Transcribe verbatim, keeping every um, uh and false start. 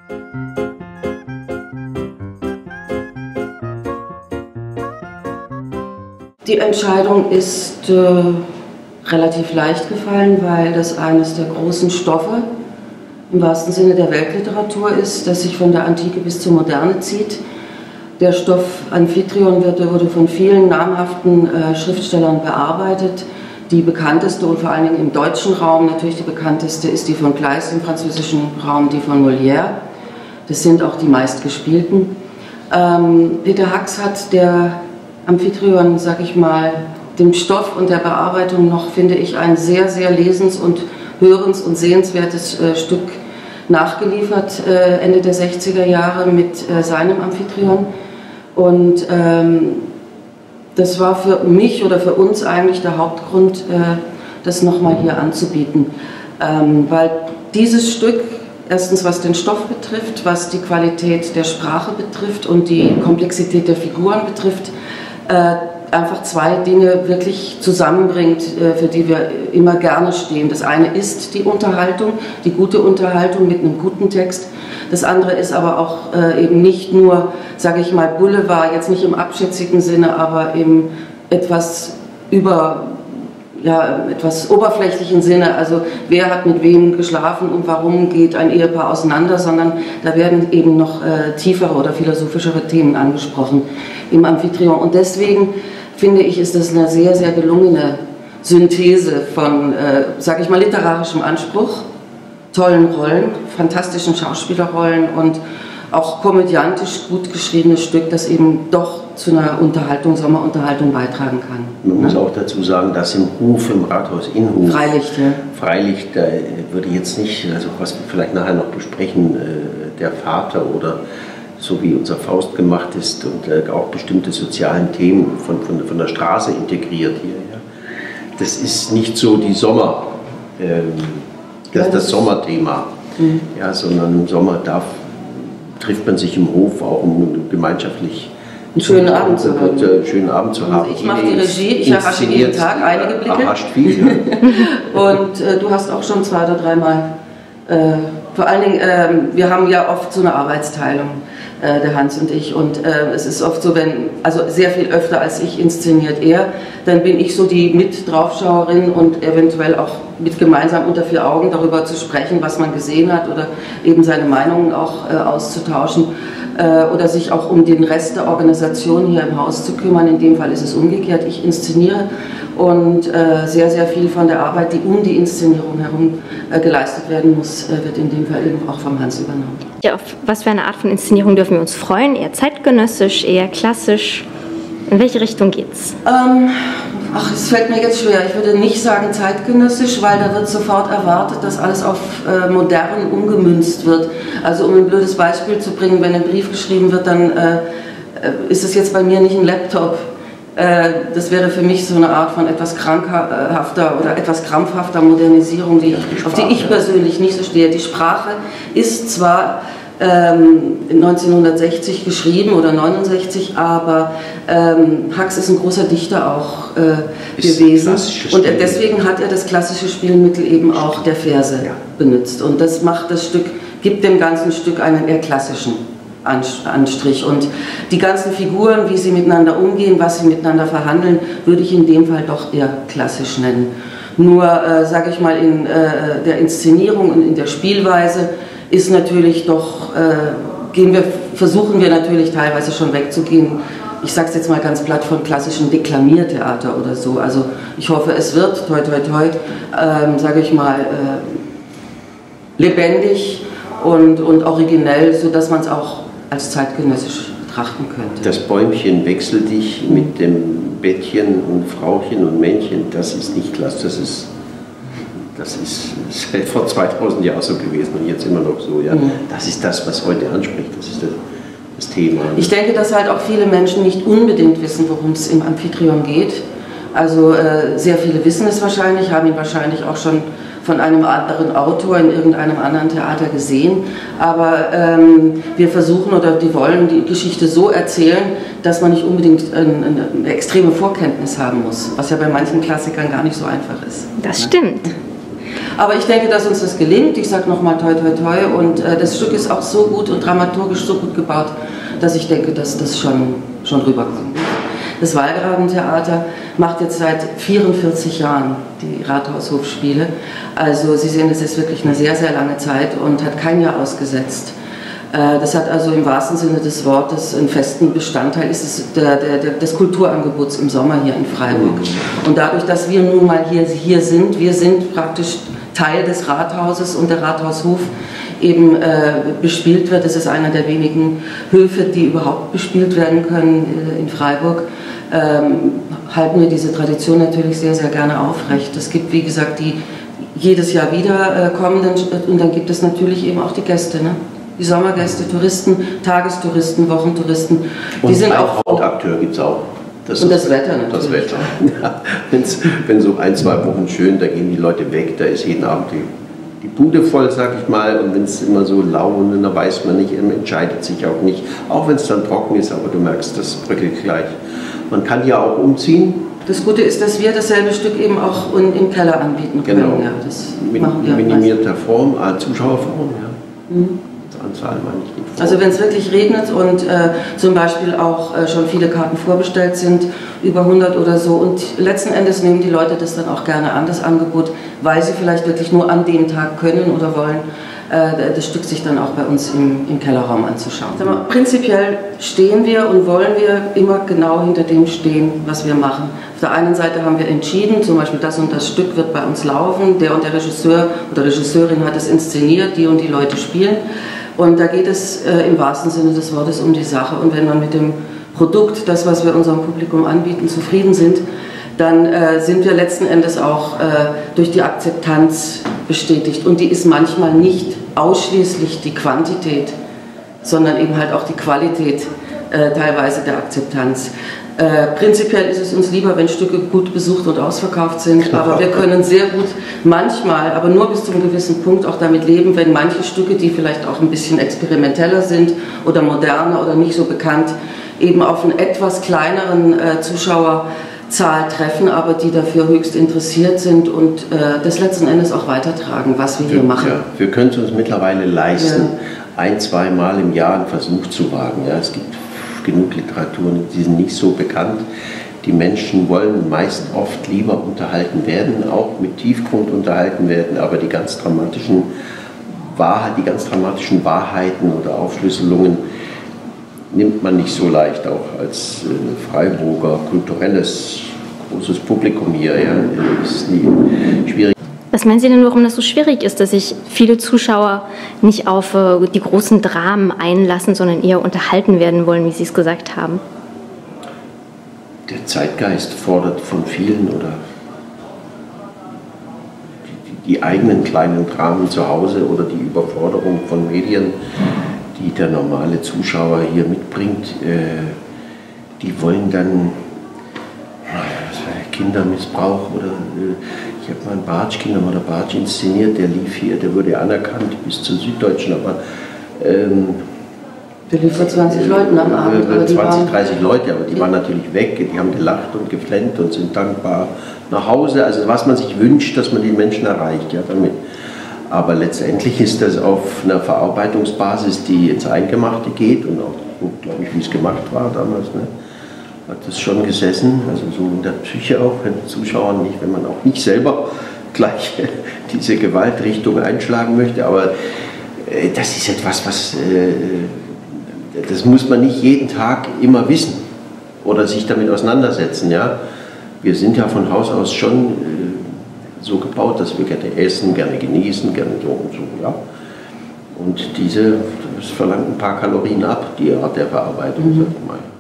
Die Entscheidung ist äh, relativ leicht gefallen, weil das eines der großen Stoffe im wahrsten Sinne der Weltliteratur ist, das sich von der Antike bis zur Moderne zieht. Der Stoff Amphitryon wird, wurde von vielen namhaften äh, Schriftstellern bearbeitet. Die bekannteste und vor allen Dingen im deutschen Raum natürlich die bekannteste ist die von Kleist, im französischen Raum die von Molière. Das sind auch die meistgespielten. Ähm, Peter Hacks hat der Amphitryon, sag ich mal, dem Stoff und der Bearbeitung noch, finde ich, ein sehr, sehr lesens- und hörens- und sehenswertes äh, Stück nachgeliefert, äh, Ende der sechziger Jahre mit äh, seinem Amphitryon. Und ähm, das war für mich oder für uns eigentlich der Hauptgrund, äh, das nochmal hier anzubieten. Ähm, weil dieses Stück, erstens was den Stoff betrifft, was die Qualität der Sprache betrifft und die Komplexität der Figuren betrifft, äh, einfach zwei Dinge wirklich zusammenbringt, äh, für die wir immer gerne stehen. Das eine ist die Unterhaltung, die gute Unterhaltung mit einem guten Text. Das andere ist aber auch äh, eben nicht nur, sage ich mal, Boulevard, jetzt nicht im abschätzigen Sinne, aber im etwas über, ja, etwas oberflächlichen Sinne, also wer hat mit wem geschlafen und warum geht ein Ehepaar auseinander, sondern da werden eben noch äh, tiefere oder philosophischere Themen angesprochen im Amphitryon. Und deswegen finde ich, ist das eine sehr, sehr gelungene Synthese von, äh, sage ich mal, literarischem Anspruch, tollen Rollen, fantastischen Schauspielerrollen und auch komödiantisch gut geschriebenes Stück, das eben doch zu einer Unterhaltung, Sommerunterhaltung beitragen kann. Man muss auch dazu sagen, dass im Hof, im Rathaus Innenhof, Freilicht, ja. Freilicht, da würde jetzt nicht, also was wir vielleicht nachher noch besprechen, der Vater oder so wie unser Faust gemacht ist und auch bestimmte sozialen Themen von, von, von der Straße integriert hier. Ja. Das ist nicht so die Sommer, ähm, das, das Sommerthema, mhm. ja, sondern im Sommer darf, trifft man sich im Hof auch, um gemeinschaftlich einen schönen Abend zu haben. Äh, schönen Abend zu haben. Ich mache die Regie, ich erhasche jeden Tag einige Blicke. Erhascht viel, ja. Und äh, du hast auch schon zwei oder dreimal, äh, vor allen Dingen, äh, wir haben ja oft so eine Arbeitsteilung, äh, der Hans und ich, und äh, es ist oft so, wenn, also sehr viel öfter als ich inszeniert er, dann bin ich so die Mit-Draufschauerin und eventuell auch mit gemeinsam unter vier Augen darüber zu sprechen, was man gesehen hat oder eben seine Meinungen auch äh, auszutauschen äh, oder sich auch um den Rest der Organisation hier im Haus zu kümmern. In dem Fall ist es umgekehrt, ich inszeniere und äh, sehr, sehr viel von der Arbeit, die um die Inszenierung herum äh, geleistet werden muss, äh, wird in dem Fall eben auch vom Hans übernommen. Ja, auf was für eine Art von Inszenierung dürfen wir uns freuen? Eher zeitgenössisch, eher klassisch? In welche Richtung geht's? Ähm, ach, es fällt mir jetzt schwer. Ich würde nicht sagen zeitgenössisch, weil da wird sofort erwartet, dass alles auf äh, modern umgemünzt wird. Also um ein blödes Beispiel zu bringen, wenn ein Brief geschrieben wird, dann äh, ist es jetzt bei mir nicht ein Laptop. Äh, das wäre für mich so eine Art von etwas krankhafter oder etwas krampfhafter Modernisierung, die, die auf die ich persönlich nicht so stehe. Die Sprache ist zwar neunzehnhundertsechzig geschrieben oder neunundsechzig, aber ähm, Hacks ist ein großer Dichter auch äh, gewesen und deswegen hat er das klassische Spielmittel eben auch der Verse ja. benutzt und das macht das Stück, gibt dem ganzen Stück einen eher klassischen Anstrich und die ganzen Figuren, wie sie miteinander umgehen, was sie miteinander verhandeln, würde ich in dem Fall doch eher klassisch nennen. Nur, äh, sage ich mal, in äh, der Inszenierung und in der Spielweise ist natürlich doch, äh, gehen wir, versuchen wir natürlich teilweise schon wegzugehen, ich sage es jetzt mal ganz platt, von klassischem Deklamiertheater oder so. Also ich hoffe, es wird, toi toi toi, ähm, sage ich mal, äh, lebendig und, und originell, sodass man es auch als zeitgenössisch betrachten könnte. Das Bäumchen wechsel dich mit dem Bettchen und Frauchen und Männchen, das ist nicht klasse, das ist... Das ist, das ist vor zweitausend Jahren so gewesen und jetzt immer noch so. Ja. Mhm. Das ist das, was heute anspricht, das ist das, das Thema. Ich denke, dass halt auch viele Menschen nicht unbedingt wissen, worum es im Amphitryon geht. Also äh, sehr viele wissen es wahrscheinlich, haben ihn wahrscheinlich auch schon von einem anderen Autor in irgendeinem anderen Theater gesehen. Aber ähm, wir versuchen oder die wollen die Geschichte so erzählen, dass man nicht unbedingt eine, eine extreme Vorkenntnis haben muss, was ja bei manchen Klassikern gar nicht so einfach ist. Das stimmt. Aber ich denke, dass uns das gelingt. Ich sage nochmal toi toi toi. Und äh, das Stück ist auch so gut und dramaturgisch so gut gebaut, dass ich denke, dass das schon, schon rüberkommt. Das Wallgrabentheater macht jetzt seit vierundvierzig Jahren die Rathaushofspiele. Also Sie sehen, es ist wirklich eine sehr, sehr lange Zeit und hat kein Jahr ausgesetzt. Das hat also im wahrsten Sinne des Wortes einen festen Bestandteil ist es der, der, der, des Kulturangebots im Sommer hier in Freiburg. Und dadurch, dass wir nun mal hier, hier sind, wir sind praktisch Teil des Rathauses und der Rathaushof eben äh, bespielt wird. Das ist einer der wenigen Höfe, die überhaupt bespielt werden können äh, in Freiburg. Ähm, halten wir diese Tradition natürlich sehr, sehr gerne aufrecht. Es gibt, wie gesagt, die jedes Jahr wieder äh, kommenden und dann gibt es natürlich eben auch die Gäste, ne? Die Sommergäste, Touristen, Tagestouristen, Wochentouristen. Die und sind auch Hauptakteur gibt es auch. Das und das Wetter natürlich. Das Wetter. Ja, wenn so ein, zwei Wochen schön, da gehen die Leute weg, da ist jeden Abend die, die Bude voll, sag ich mal. Und wenn es immer so lau und dann weiß man nicht, entscheidet sich auch nicht. Auch wenn es dann trocken ist, aber du merkst, das bröckelt gleich. Man kann ja auch umziehen. Das Gute ist, dass wir dasselbe Stück eben auch im Keller anbieten können. Genau. Ja, das Min machen wir minimierter Form, äh, Zuschauerform. Ja. Mhm. Anzahl meine ich nicht. Also wenn es wirklich regnet und äh, zum Beispiel auch äh, schon viele Karten vorbestellt sind, über hundert oder so, und letzten Endes nehmen die Leute das dann auch gerne an, das Angebot, weil sie vielleicht wirklich nur an dem Tag können oder wollen, äh, das Stück sich dann auch bei uns im, im Kellerraum anzuschauen. Sag mal, prinzipiell stehen wir und wollen wir immer genau hinter dem stehen, was wir machen. Auf der einen Seite haben wir entschieden, zum Beispiel das und das Stück wird bei uns laufen, der und der Regisseur oder Regisseurin hat es inszeniert, die und die Leute spielen. Und da geht es äh, im wahrsten Sinne des Wortes um die Sache. Und wenn man mit dem Produkt, das, was wir unserem Publikum anbieten, zufrieden sind, dann äh, sind wir letzten Endes auch äh, durch die Akzeptanz bestätigt. Und die ist manchmal nicht ausschließlich die Quantität, sondern eben halt auch die Qualität äh, teilweise der Akzeptanz. Äh, prinzipiell ist es uns lieber, wenn Stücke gut besucht und ausverkauft sind, aber wir können sehr gut manchmal, aber nur bis zu einem gewissen Punkt auch damit leben, wenn manche Stücke, die vielleicht auch ein bisschen experimenteller sind oder moderner oder nicht so bekannt, eben auf einen etwas kleineren äh, Zuschauerzahl treffen, aber die dafür höchst interessiert sind und äh, das letzten Endes auch weitertragen, was wir hier machen. Ja, wir können es uns mittlerweile leisten, ja. ein-, zweimal im Jahr einen Versuch zu wagen. Ja, es gibt genug Literaturen, die sind nicht so bekannt. Die Menschen wollen meist oft lieber unterhalten werden, auch mit Tiefgrund unterhalten werden, aber die ganz dramatischen Wahrheit, die ganz dramatischen Wahrheiten oder Aufschlüsselungen nimmt man nicht so leicht, auch als äh, Freiburger kulturelles großes Publikum hier. Ja, ist nie schwierig. Was meinen Sie denn, warum das so schwierig ist, dass sich viele Zuschauer nicht auf äh, die großen Dramen einlassen, sondern eher unterhalten werden wollen, wie Sie es gesagt haben? Der Zeitgeist fordert von vielen oder die, die eigenen kleinen Dramen zu Hause oder die Überforderung von Medien, die der normale Zuschauer hier mitbringt, äh, die wollen dann Kindermissbrauch oder äh, ich habe mal einen Bartsch, Kindermörder Bartsch inszeniert, der lief hier, der wurde anerkannt bis zur Süddeutschen, aber ähm, der lief vor zwanzig Leuten am Abend. Äh, zwanzig, dreißig Leute, aber die waren natürlich weg, die haben gelacht und geflennt und sind dankbar nach Hause, also was man sich wünscht, dass man die Menschen erreicht, ja, damit. Aber letztendlich ist das auf einer Verarbeitungsbasis, die ins Eingemachte geht und auch, glaube ich, wie es gemacht war damals, ne? Hat das schon gesessen, also so in der Psyche auch, wenn Zuschauer nicht, wenn man auch nicht selber gleich diese Gewaltrichtung einschlagen möchte, aber äh, das ist etwas, was, äh, das muss man nicht jeden Tag immer wissen oder sich damit auseinandersetzen, ja. Wir sind ja von Haus aus schon äh, so gebaut, dass wir gerne essen, gerne genießen, gerne so und so, ja. Und diese, das verlangt ein paar Kalorien ab, die Art der Verarbeitung, mhm. sag ich mal.